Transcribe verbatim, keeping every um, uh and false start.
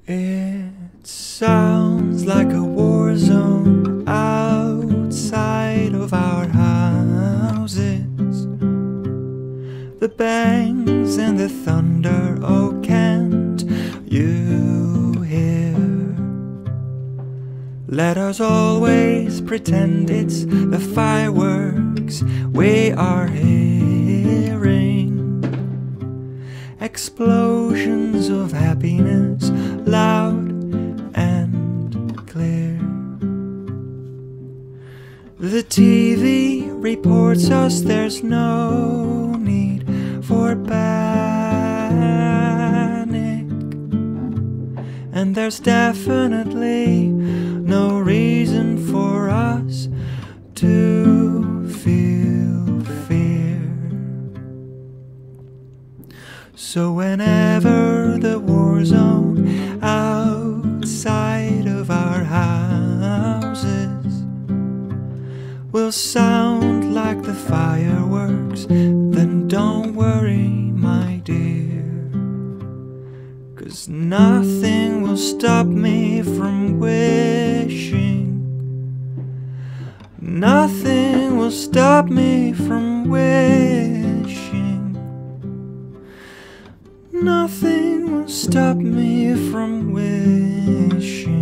It sounds like a war zone outside of our houses. The bangs and the thunder, oh, can't you hear? Let us always pretend it's the fireworks we are hearing. Explosions of happiness, loud and clear. The T V reports us there's no need for panic, and there's definitely no reason for us to feel fear. So whenever the war zone outside of our houses will sound like the fireworks, then don't worry, my dear, 'cause nothing will stop me from wishing. Nothing will stop me from wishing. Nothing will stop me from wishing.